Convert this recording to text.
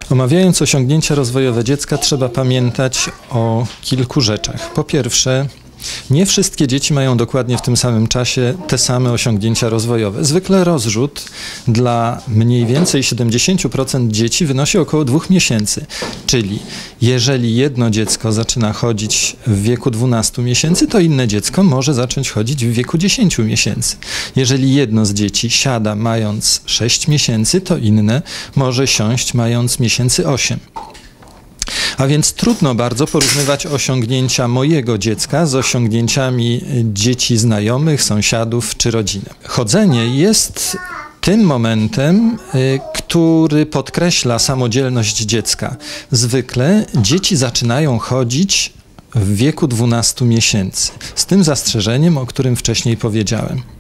Omawiając osiągnięcia rozwojowe dziecka, trzeba pamiętać o kilku rzeczach. Po pierwsze, nie wszystkie dzieci mają dokładnie w tym samym czasie te same osiągnięcia rozwojowe. Zwykle rozrzut dla mniej więcej 70% dzieci wynosi około 2 miesięcy. Czyli jeżeli jedno dziecko zaczyna chodzić w wieku 12 miesięcy, to inne dziecko może zacząć chodzić w wieku 10 miesięcy. Jeżeli jedno z dzieci siada mając 6 miesięcy, to inne może siąść mając miesięcy 8. A więc trudno bardzo porównywać osiągnięcia mojego dziecka z osiągnięciami dzieci znajomych, sąsiadów czy rodziny. Chodzenie jest tym momentem, który podkreśla samodzielność dziecka. Zwykle dzieci zaczynają chodzić w wieku 12 miesięcy, z tym zastrzeżeniem, o którym wcześniej powiedziałem.